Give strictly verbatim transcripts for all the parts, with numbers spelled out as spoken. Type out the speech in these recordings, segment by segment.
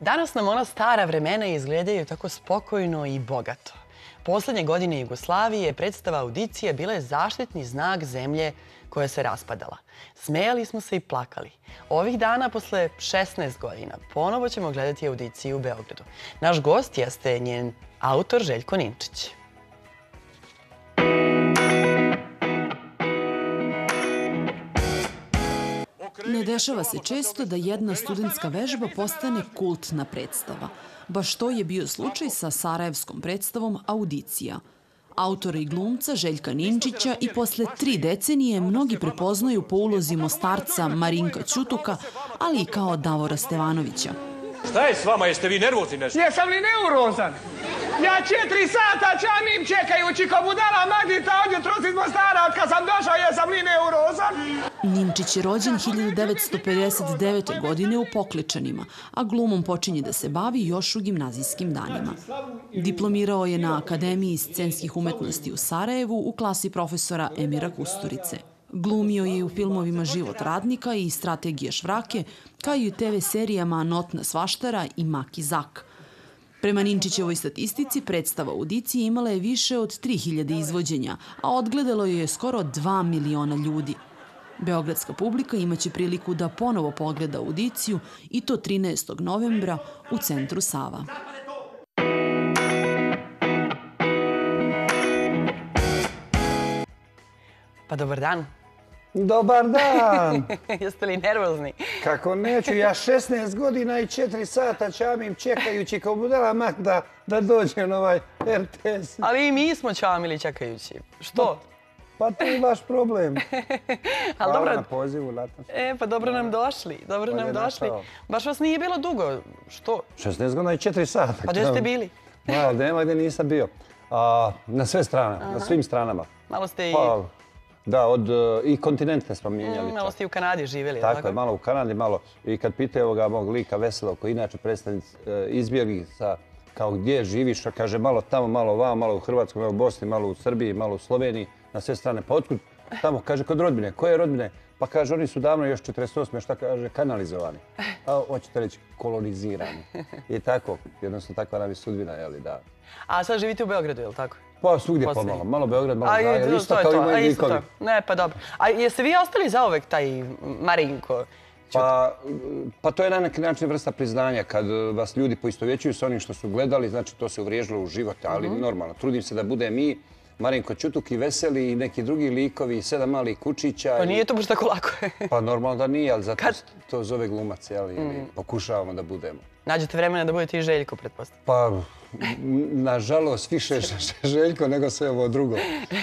Danas nam ona stara vremena izgledaju tako spokojno i bogato. Poslednje godine Jugoslavije predstava Audicija bila je zaštitni znak zemlje koja se raspadala. Smejali smo se i plakali. Ovih dana, posle šesnaest godina, ponovo ćemo gledati Audiciju u Beogradu. Naš gost jeste njen autor Željko Ninčić. Ne dešava se često da jedna studentska vežba postane kultna predstava. Baš to je bio slučaj sa sarajevskom predstavom Audicija. Autora i glumca Željka Ninčića i posle tri decenije mnogi prepoznaju po ulozi mostarca Marinka Ćutuka, ali i kao Davora Stevanovića. Šta je s vama? Jeste vi nervozni nešto? Jesam li neurozan? Ja četiri sata čamim čekajući ko budala Magdita od jutros iz Mostara. Od kad sam došao, jesam li neurozan? Ninčić je rođen hiljadu devetsto pedeset devete. godine u Pokličanima, a glumom počinje da se bavi još u gimnazijskim danima. Diplomirao je na Akademiji scenskih umetnosti u Sarajevu u klasi profesora Emira Kusturice. Glumio je u filmovima Život radnika i Strategija švrake, kao i u te ve serijama Notna svaštara i Maki Zak. Prema Ninčićevoj statistici, predstava Audicije imala je više od tri hiljade izvođenja, a odgledalo je skoro dva miliona ljudi. Beogradska publika imaće priliku da ponovo pogleda Audiciju i to trinaestog novembra u centru Sava. Pa dobar dan. Dobar dan! Jeste li nervozni? Kako neću, ja šesnaest godina i četiri sata čamim čekajući kao budala Magda da dođe na ovaj er te es. Ali i mi smo čamili čekajući. Što? Pa to je vaš problem. Hvala na pozivu, Nataša. E, pa dobro nam došli. Dobro nam došli. Baš vas nije bilo dugo. Što? šesnaest godina i četiri sata. Pa gdje ste bili? Malo, nema gdje nisam bio. Na sve strane, na svim stranama. Malo ste i... Da, od i kontinente smo mijenjali. Malo ste i u Kanadi živjeli, tako? Tako je, malo u Kanadi, malo. I kad pitaju ovoga mog lika Veselog, koji inače predstavnik izbjeglica, kao gdje živiš, kaže malo tamo, malo vamo, malo u Hrvatskoj, malo u Bosni, malo u Srbiji, malo u Sloveniji, na sve strane. Pa otkud tamo? Kaže, kod rodbine. Koje rodbine? Pa kaže, oni su davno još četrdeset osme šta kaže, kanalizovani. A hoćete reći, kolonizirani. I tako, jednostavno takva nam je sudbina, jel' da. A sad živite u Beogradu, je li tako? Pa svugdje pomalo. Malo Beograd, malo Zagreb. Isto kao i moji likovi. Ne, pa dobro. A jeste vi ostali zauvek taj Marinko? Pa to je na neki način vrsta priznanja. Kad vas ljudi poistovjećuju sa onim što su gledali, znači to se uvriježilo u život, ali normalno. Trudim se da bude mi, Marinko Ćutuk i Veseli i neki drugi likovi, sedam malih kučića. Pa nije to baš tako lako. Pa normalno da nije, ali zato to zove glumac, jel? Pokušavamo da budemo. Nađete vremena da budete i Željko, pretpostavljam. Pa, nažalost, više Željko nego sve ovo drugo.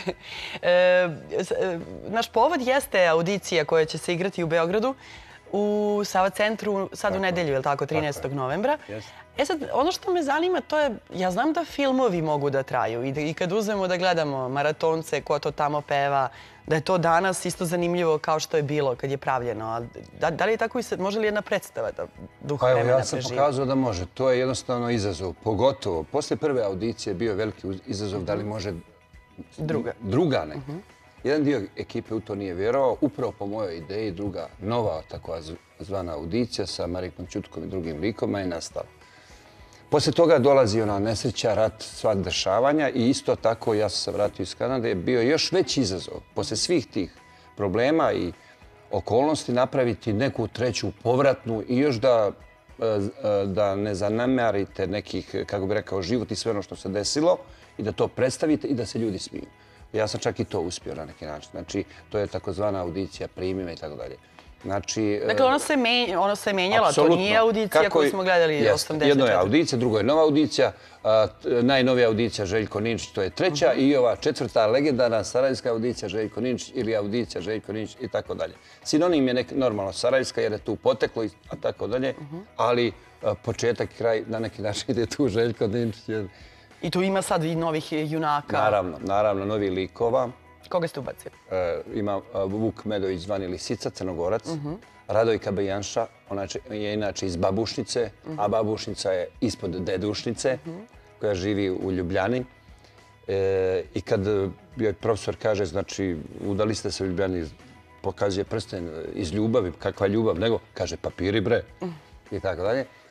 Naš povod jeste Audicija koja će se igrati u Beogradu u Sava centru sad u nedelju, je li tako, trinaestog novembra. E sad, ono što me zanima, to je, ja znam da filmovi mogu da traju i kad uzmemo da gledamo maratonce, ko to tamo peva, da je to danas isto zanimljivo kao što je bilo kad je pravljeno. Da li je tako i sad, može li jedna predstava da duh vremena preživi? Ja sam pokazao da može. To je jednostavno izazov. Pogotovo, posle prve Audicije bio je veliki izazov da li može druga neka. Jedan dio ekipe u to nije vjerovao. Upravo po mojoj ideji druga nova takva zvana Audicija sa Marinkom Ćutkom i drugim likovima je nastala. Poslije toga dolazi ona nesreća, rat, sva dešavanja i isto tako, ja sam se vratio iz Kanade, je bio još veći izazov. Poslije svih tih problema i okolnosti napraviti neku treću povratnu i još da ne zanemarite nekih, kako bih rekao, život i sve ono što se desilo i da to predstavite i da se ljudi smiju. Ja sam čak i to uspio na neki način. Znači, to je takozvana Audicija, primi me i tako dalje. Dakle, ona se menjala, to nije Audicija koju smo gledali osamdeset četvrte. Jedno je Audicija, drugo je nova Audicija. Najnovija Audicija Željko Ninčić, to je treća. I ova četvrta legendarna sarajevska Audicija Željko Ninčić ili Audicija Željko Ninčić i tako dalje. Sinonim je normalno sarajevska jer je tu poteklo i tako dalje, ali početak i kraj na neki način ide tu Željko Ninčić. I tu ima sad i novih junaka. Naravno, naravno, novi likova. Koga ste ubacili? Ima Vuk Medović zvani Lisica, Crnogorac. Radojka Bejanša, ona je inače iz Babušnice, a Babušnica je ispod Dedušnice, koja živi u Ljubljani. I kad joj profesor kaže, znači, udali ste se u Ljubljani, pokazuje prsten iz ljubavi, kakva ljubav, nego kaže papiri bre i tako dalje.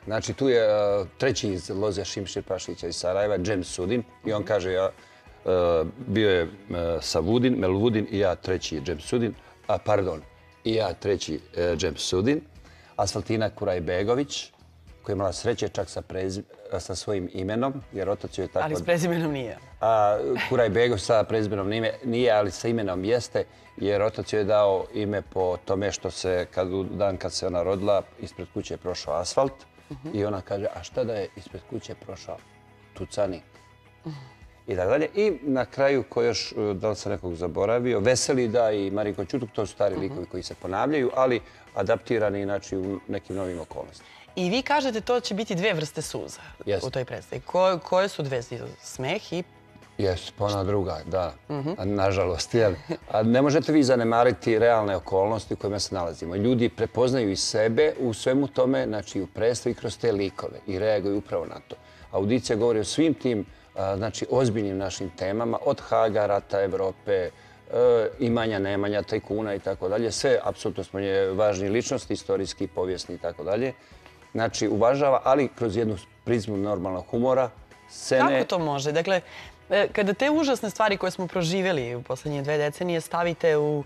Znači, tu je uh, treći iz Loze Šimšir Pašića iz Sarajeva, Džem Sudin. I on kaže, ja, uh, bio je uh, Savudin, Melvudin i ja treći Džem Sudin. A, pardon, i ja treći uh, Džem Sudin. Asfaltina Kurajbegović, koja je imala sreće čak sa, prez, sa svojim imenom, jer otac joj je tako... Ali s prezimenom nije. A Kurajbegović sa prezimenom nije, ali sa imenom jeste, jer otac joj je dao ime po tome što se, kad, u dan kad se ona rodila, ispred kuće je prošao asfalt. Uh-huh. I ona kaže, a šta da je ispred kuće prošao tucanik? Uh-huh. I tako dalje. I na kraju, ko još, da li se nekog zaboravio, Veselida i Marinko Ćutuk, to su stari uh-huh. likovi koji se ponavljaju, ali adaptirani znači, u nekim novim okolnostima. I vi kažete to će biti dve vrste suza yes. u toj predstavi. Ko, koje su dve? Smeh i... Jes, pa ona druga, da. Uh-huh. Nažalost, jel? A ne možete vi zanemariti realne okolnosti u kojima se nalazimo. Ljudi prepoznaju i sebe u svemu tome, znači u predstavi kroz te likove i reaguju upravo na to. Audicija govori o svim tim znači, ozbiljnim našim temama, od Haga, rata Evrope, imanja, nemanja, tajkuna i tako dalje. Sve apsolutno smo važni ličnosti, istorijski, povijesni i tako dalje. Znači, uvažava, ali kroz jednu prizmu normalnog humora. Scene... Kako to može? Dakle, kada te užasne stvari koje smo proživjeli u posljednje dve decenije stavite u,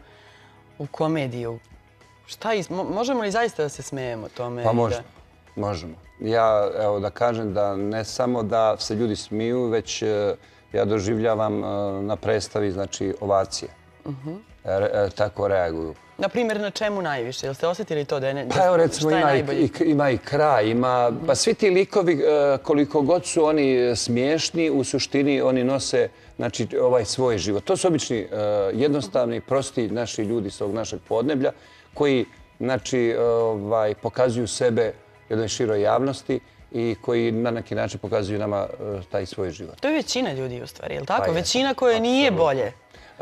u komediju, šta is... možemo li zaista da se smejemo tome? Pa možemo, da... možemo. Ja, evo da kažem da ne samo da se ljudi smiju, već ja doživljavam na predstavi, znači, ovacije. Uh-huh. Re, tako reaguju. Na primjer, na čemu najviše? Jel ste osjetili to da je, ne, pa evo, recimo, šta je ima najbolje? I, ima i kraj, ima... Pa svi ti likovi, koliko god su oni smiješni, u suštini oni nose znači, ovaj svoj život. To su obični, jednostavni, prosti naši ljudi s ovog našeg podneblja, koji znači, ovaj, pokazuju sebe jednoj široj javnosti i koji na neki način pokazuju nama taj svoj život. To je većina ljudi u stvari, je li tako? Pa većina koja nije bolje.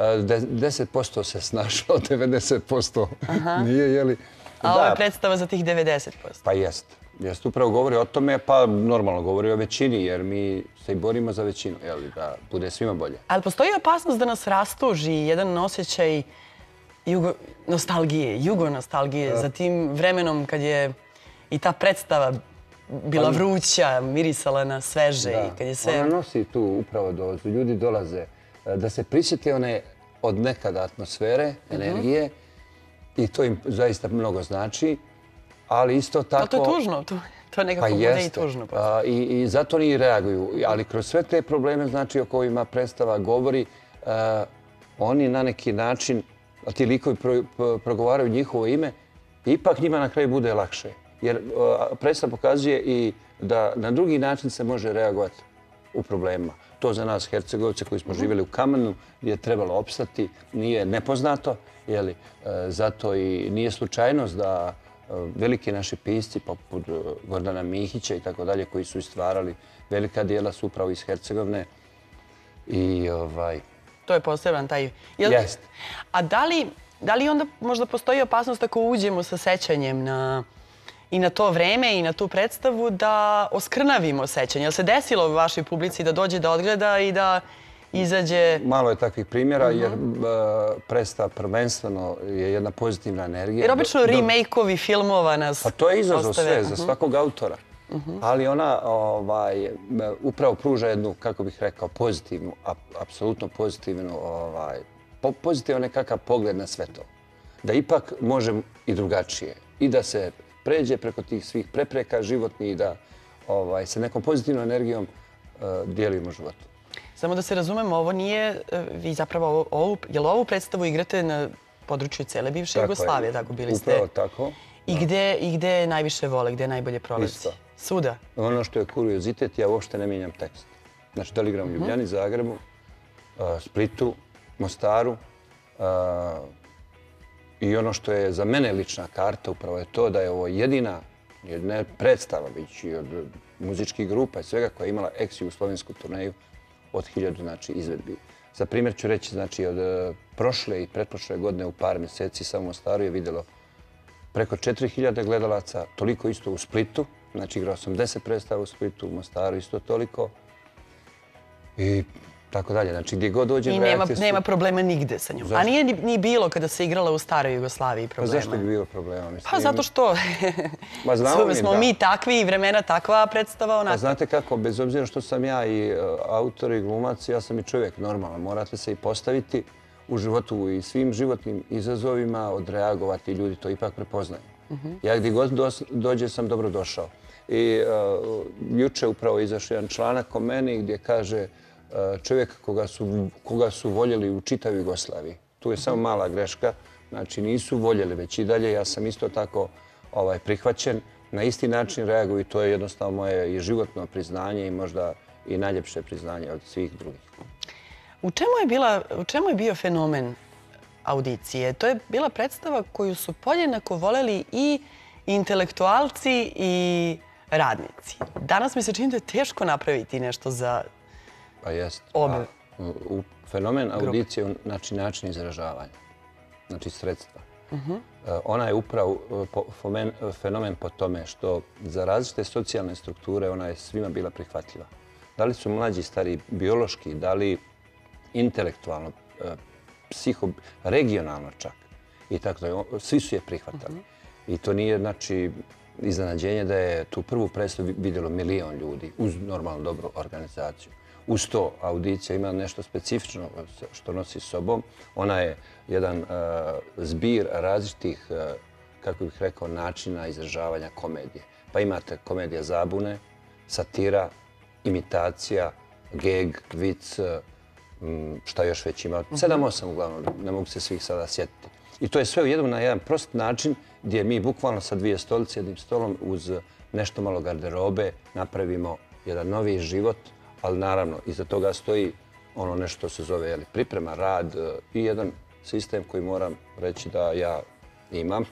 deset posto se snašlo, devedeset posto nije, jeli? A ovo je predstava za tih devedeset posto? Pa jest. Jest, upravo govori o tome, pa normalno govori o većini, jer mi se i borimo za većinu, jeli, da bude svima bolje. Ali postoji opasnost da nas rastuži jedan osjećaj jugo, nostalgije, jugo-nostalgije za tim vremenom kad je i ta predstava bila vruća, mirisala na sveže. Da, i kad je sve... ona nosi tu upravo dozu. Ljudi dolaze da se prisjete one od nekada atmosfere, energije i to im zaista mnogo znači, ali isto tako... Ali to je tužno, to, to nekako pa bude jeste. i tužno. A, i, I zato oni reaguju, ali kroz sve te probleme znači, o kojima predstava govori, a, oni na neki način, a ti likovi pro, pro, progovaraju njihovo ime, ipak njima na kraju bude lakše. Jer a, predstava pokazuje i da na drugi način se može reagovati u problemima. To za nas, Hercegovce, koji smo živjeli u Kamenu, gdje je trebalo opstati, nije nepoznato. Jeli, zato i nije slučajnost da veliki naši pisci, poput Gordana Mihića i tako dalje, koji su istvarali velika dijela, su upravo iz Hercegovine. I, ovaj... To je poseban taj... Jel... Jest. A da li, da li onda možda postoji opasnost ako uđemo sa sećanjem na... i na to vreme i na tu predstavu da oskrnavimo sećanje? Jel se desilo u vašoj publici da dođe da odgleda i da izađe... Malo je takvih primjera jer predstava prvenstveno je jedna pozitivna energija. Jer obično remake-ovi filmova nas... Pa to je izazov sve za svakog autora. Ali ona ovaj, upravo pruža jednu, kako bih rekao, pozitivnu, apsolutno pozitivnu, ovaj, pozitivan nekakav pogled na sve to. Da ipak može i drugačije i da se pređe preko tih svih prepreka životnih i da ovaj, sa nekom pozitivnom energijom uh, dijelimo životu. Samo da se razumemo, ovo nije, vi zapravo ovu, jel ovu predstavu igrate na području cele bivše tako Jugoslavije, je. Tako bili ste? Upravo tako. I gde, i gde najviše vole, gde najbolje prolazi? Isto. Svuda? Ono što je kuriozitet, ja uopšte ne mijenjam tekst. Znači, da li igram u Ljubljani, Zagrebu, uh, Splitu, Mostaru, uh, i ono što je za mene lična karta upravo je to da je ovo jedina, ne predstava, već i od muzičkih grupa i svega koja je imala ex-jugoslovensku turneju od hiljadu znači, izvedbi. Za primjer ću reći, znači, od prošle i pretprošle godine u par mjeseci samo u Mostaru je vidjelo preko četiri hiljade gledalaca, toliko isto u Splitu. Znači, igrao sam deset predstava u Splitu, u Mostaru isto toliko. I tako dalje. Znači, gdje god dođem, I reakcije su... I nema problema nigde sa njom. A nije ni bilo kada se igrala u staroj Jugoslaviji problema? Pa zašto bi bilo problema? Pa zato što smo mi takvi i vremena takva predstava onako. Pa znate kako, bez obzira što sam ja i autor i glumac, ja sam i čovjek normalan. Morate se i postaviti u životu i svim životnim izazovima, odreagovati, ljudi to ipak prepoznaju. Ja gdje god dođe sam dobro došao. I juče upravo izašao jedan članak o meni gdje kaže čovjek koga su voljeli u čitavoj Jugoslaviji. Tu je samo mala greška. Znači nisu voljeli već i dalje. Ja sam isto tako prihvaćen. Na isti način reaguju i to je jednostavno moje i životno priznanje i možda i najljepše priznanje od svih drugih. U čemu je bio fenomen audicije? To je bila predstava koju su podjednako voljeli i intelektualci i radnici. Danas mi se čini da je teško napraviti nešto za Pa jest. obe. Fenomen audicije je znači način izražavanja, znači sredstva. Ona je upravo fenomen po tome što za različite socijalne strukture ona je svima bila prihvatljiva. Da li su mlađi, stari, biološki, da li intelektualno, psiho, regionalno čak. I tako da, svi su je prihvatali. I to nije, znači, iznenađenje da je tu prvu predstavu vidjelo milion ljudi uz normalno dobru organizaciju. Uz to, audicija ima nešto specifično što nosi s sobom. Ona je jedan zbir različitih, kako bih rekao, načina izražavanja komedije. Pa imate komedija zabune, satira, imitacija, geg, vic, šta još već ima. Sedam, osam uglavnom, ne mogu se svih sada sjetiti. I to je sve u jednom na jedan prost način gdje mi bukvalno sa dvije stolice, jednim stolom uz nešto malo garderobe napravimo jedan novi život, ali naravno iza toga stoji ono nešto se zove priprema, rad i jedan sistem koji moram reći da ja imam.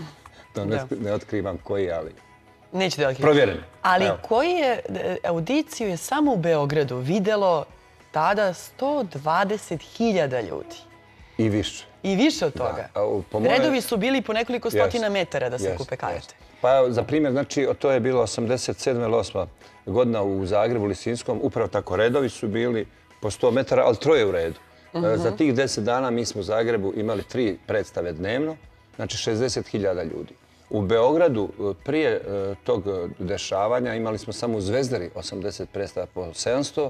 Ne otkrivam koji, ali provjeren. Ali koji je audiciju je samo u Beogradu vidjelo tada sto dvadeset hiljada ljudi. I više. I više od toga. Redovi su bili po nekoliko stotina metara da se kupe karte. Pa za primjer, znači, to je bilo osamdeset sedma ili osma godina u Zagrebu, Lisinskom. Upravo tako, redovi su bili po sto metara, ali troje u redu. Za tih deset dana mi smo u Zagrebu imali tri predstave dnevno, znači šezdeset hiljada ljudi. U Beogradu prije tog dešavanja imali smo samo u Zvezdari osamdeset predstava po sedamsto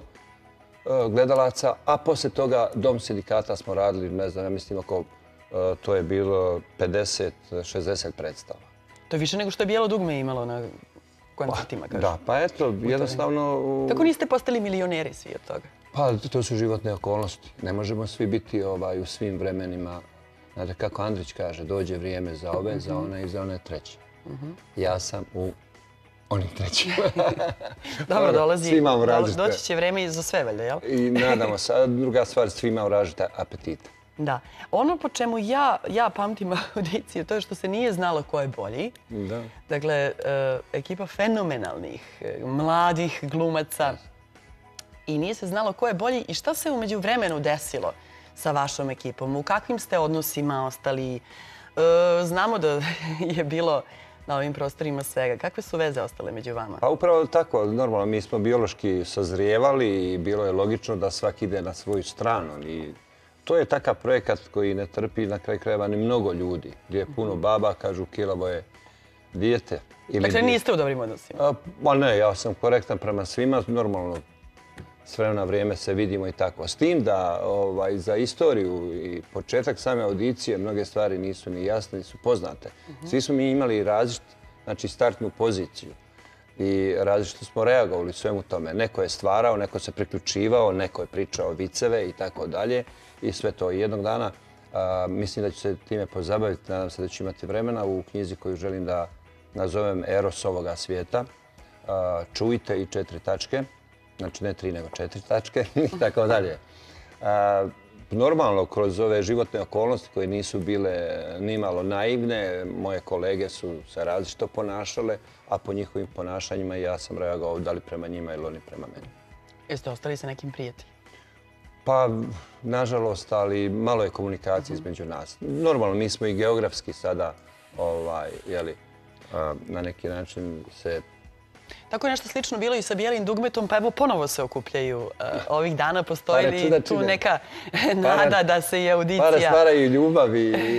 gledalaca, a poslije toga Dom sindikata smo radili, ne znam, ja mislim oko, to je bilo pedeset šezdeset predstava. To je više nego što je Bijelo dugme imalo na koncertima, kažu. Da, pa eto, jednostavno... Kako niste postali milioneri svi od toga? Pa to su životne okolnosti. Ne možemo svi biti u svim vremenima. Znate, kako Andrić kaže, dođe vrijeme za ove, za one i za one treće. Ja sam u onim trećima. Dobro, dolazi. Doći će vrijeme i za sve, valjda, jel? I nadamo se. Druga stvar, svi imaju različite apetite. Da. Ono po čemu ja pamtim audiciju, to je što se nije znalo ko je bolji. Da. Dakle, ekipa fenomenalnih, mladih glumaca. I nije se znalo ko je bolji i šta se umeđu vremenu desilo sa vašom ekipom? U kakvim ste odnosima ostali? Znamo da je bilo na ovim prostorima svega. Kakve su veze ostale među vama? Pa upravo tako, normalno. Mi smo biološki sazrijevali i bilo je logično da svaki ide na svoju stranu. To je takav projekat koji ne trpi na kraj krajeva ni mnogo ljudi. Gdje je puno baba, kažu kilavo je dijete. Dakle, niste u dobrim odnosima? Ma ne, ja sam korektan prema svima. Normalno, s vremena na vrijeme se vidimo i tako. S tim da za istoriju i početak same audicije mnoge stvari nisu ni jasne, nisu poznate. Svi smo mi imali različitu startnu poziciju i različito smo reagovali svemu tome. Neko je stvarao, neko se priključivao, neko je pričao viceve i tako dalje. I sve to. Jednog dana mislim da ću se time pozabaviti, nadam se da ću imati vremena u knjizi koju želim da nazovem Eros ovoga svijeta. Čujte i četiri tačke. Znači ne tri, nego četiri tačke i tako dalje. Normalno, kroz ove životne okolnosti koje nisu bile nimalo naivne, moje kolege su se različito ponašale, a po njihovim ponašanjima ja sam reagovao da li prema njima ili oni prema meni. Jeste ostali sa nekim prijateljima? Pa, nažalost, ali malo je komunikacije između nas. Normalno, mi smo i geografski sada na neki način se Tako je nešto slično bilo i sa Bijelim dugmetom, pa evo ponovo se okupljaju ovih dana. Postoji li tu neka nada da se je audicija... Para stvaraju ljubav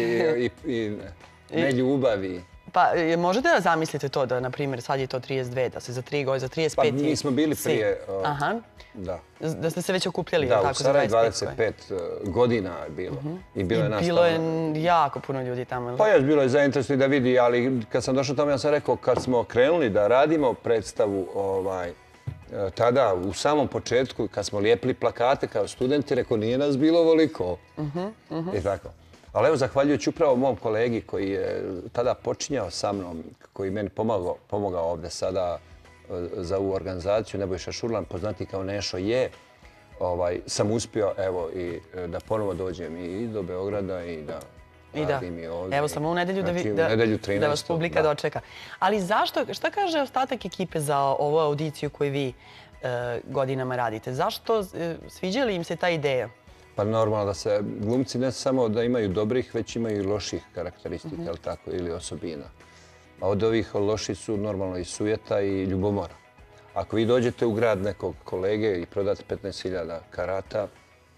i neljubav. Pa možete da zamislite to da, na primjer, sad je to trideset dve, da se za tri godine, za trideset pet... Pa mi smo bili prije... Aha. Da. Da ste se već okupljali, tako, za u Sarajevu dvadeset pet godina je bilo. I bilo je Bilo je jako puno ljudi tamo. Pa još bilo je zainteresovani da vidi, ali kad sam došao tamo, ja sam rekao, kad smo krenuli da radimo predstavu tada, u samom početku, kad smo lijepili plakate kao studenti, rekao, nije nas bilo ovoliko. I tako. Ali evo, zahvaljujući upravo mom kolegi koji je tada počinjao sa mnom, koji meni pomogao ovdje sada za ovu organizaciju, Nebojša Šurlan, poznati kao Nešo je, sam uspio i da ponovo dođem i do Beograda i da radim i ovdje. Evo, samo u nedelju da vas publika dočeka. Ali zašto, šta kaže ostatak ekipe za ovu audiciju koju vi godinama radite? Zašto, sviđa li im se ta ideja? Pa normalno da se glumci ne samo da imaju dobrih, već imaju i loših karakteristika ili osobina. A od ovih loših su normalno i sujeta i ljubomora. Ako vi dođete u grad nekog kolege i prodate petnaest hiljada karata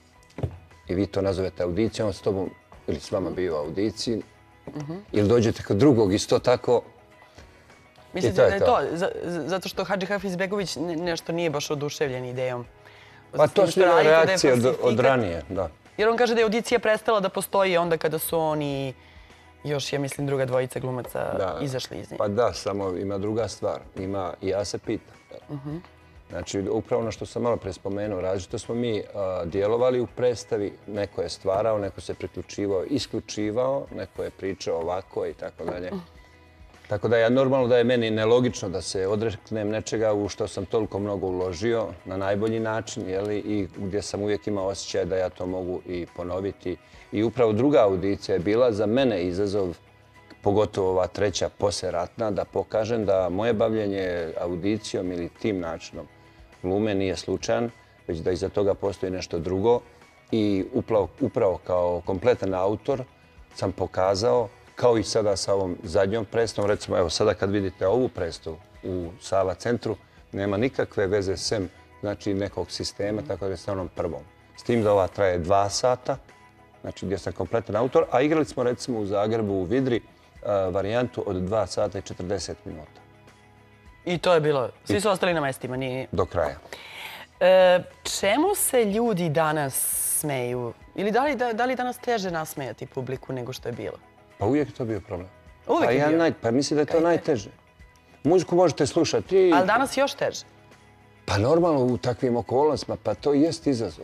i vi to nazovete audicijom, s tobom ili s vama bio u audiciji, ili dođete kod drugog isto tako, mislite da je to zato što Hadži Hafizbegović nešto nije baš oduševljen idejom? Pa to su reakcije od ranije, da. Jer on kaže da je audicija prestala da postoji onda kada su oni još, ja mislim, druga dvojica glumaca izašli iz nje. Pa da, samo ima druga stvar. Ima, i ja se pitam. Znači, upravo ono što sam malo pre spomenuo, različito smo mi djelovali u predstavi. Neko je stvarao, neko se priključivao, isključivao, neko je pričao ovako i tako dalje. Tako da je normalno da je meni nelogično da se odreknem nečega u što sam toliko mnogo uložio na najbolji način i gdje sam uvijek imao osjećaj da ja to mogu i ponoviti. I upravo druga audicija je bila za mene izazov, pogotovo ova treća posleratna, da pokažem da moje bavljenje audicijom ili tim načinom glume nije slučajan, već da iza toga postoji nešto drugo. I upravo kao kompletan autor sam pokazao, kao i sada sa ovom zadnjom predstavom, recimo evo sada kad vidite ovu predstavu u Sava centru, nema nikakve veze sem znači nekog sistema, tako da je sa onom prvom. S tim da ova traje dva sata, znači gdje sam kompletan autor, a igrali smo recimo u Zagrebu u Vidri varijantu od dva sata i četrdeset minuta. I to je bilo, svi su ostali na mestima, nije... Do kraja. Čemu se ljudi danas smeju? Ili da li danas teže nasmejati publiku nego što je bilo? Pa uvijek je to bio problem. Uvijek je bio? Pa mislim da je to najteže. Muziku možete slušati... Ali danas još teže? Pa normalno u takvim okolnostima, pa to jest izazov.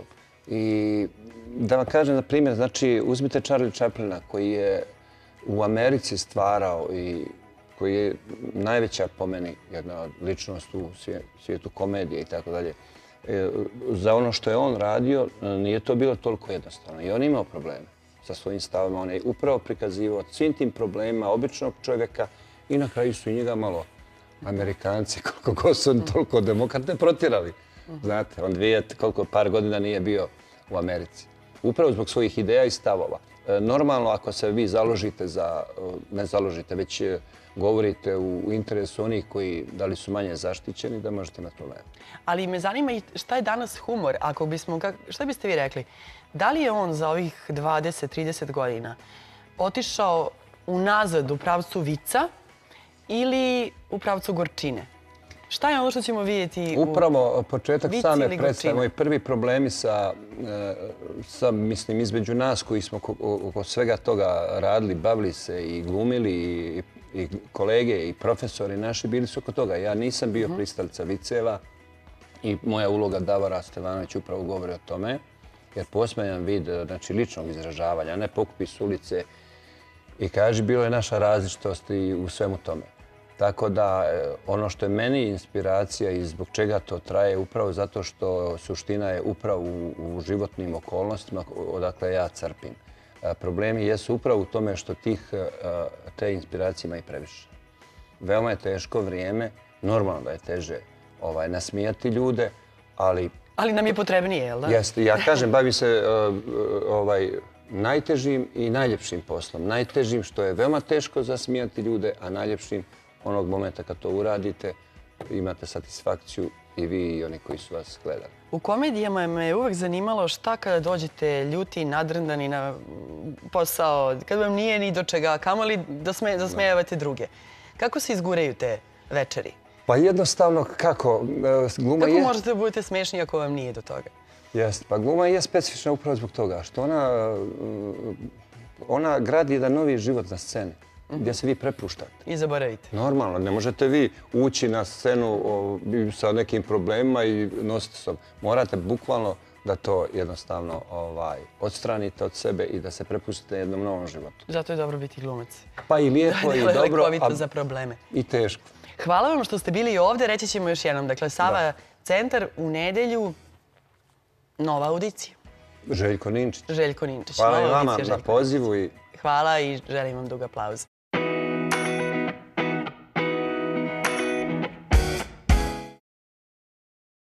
I da vam kažem, na primjer, znači uzmite Charlie Chaplina koji je u Americi stvarao i koji je najveća po meni jedna ličnost u svijetu komedije i tako dalje. Za ono što je on radio nije to bilo toliko jednostavno i on imao probleme sa svojim stavima. On je upravo prikazivao svim tim problemima običnog čovjeka i na kraju su i njega malo Amerikanci, koliko god su toliko demokrate, protjerali. Znate, on vidite koliko par godina nije bio u Americi. Upravo zbog svojih ideja i stavova. Normalno, ako se vi založite za, ne založite, već govorite u interesu onih koji da li su manje zaštićeni, da možete imati problema. Ali me zanima i šta je danas humor. Ako bismo, šta biste vi rekli? Da li je on za ovih dvadeset trideset godina otišao unazad u pravcu vica ili u pravcu gorčine? Šta je ono što ćemo vidjeti u upravo početak same predstave, moji prvi problemi sa, mislim, između nas koji smo oko svega toga radili, bavili se i glumili i kolege i profesori naši bili su oko toga. Ja nisam bio pristalica viceva i moja uloga Davora Stevanović upravo govori o tome, jer posmejan vid ličnog izražavanja, ne pokupi s ulice i kaži, bilo je naša različitost i u svemu tome. Tako da ono što je meni inspiracija i zbog čega to traje upravo zato što suština je upravo u životnim okolnostima odakle ja crpim. Problemi jesu upravo u tome što te inspiracije ima i previše. Veoma je teško vrijeme, normalno da je teže nasmijati ljude, ali... Ali nam je potrebnije, jel da? Jeste. Ja kažem, bavim se najtežim i najljepšim poslom. Najtežim što je veoma teško zasmijati ljude, a najljepšim onog momenta kad to uradite, imate satisfakciju i vi i oni koji su vas gledali. U komedijama me je uvek zanimalo šta kada dođete ljuti, nadrndani na posao, kad vam nije ni do čega, kamoli da zasmejavate druge. Kako se izgureju te večeri? Pa jednostavno kako? Gluma Kako je... možete da budete smešni ako vam nije do toga? Jeste, pa gluma je specifična upravo zbog toga što ona, ona gradi jedan novi život na sceni gdje se vi prepuštate. I zaboravite. Normalno, ne možete vi ući na scenu sa nekim problemima i nositi se. Morate bukvalno da to jednostavno odstranite od sebe i da se prepustite jednom novom životu. Zato je dobro biti glumac. Pa i lijepo i dobro. Lekovito za probleme. I teško. Hvala vam što ste bili ovdje. Reći ćemo još jednom. Dakle, Sava centar u nedelju, nova audicija. Željko Ninčić. Željko Ninčić. Hvala i vama na pozivu. Hvala i želim vam dug aplauz.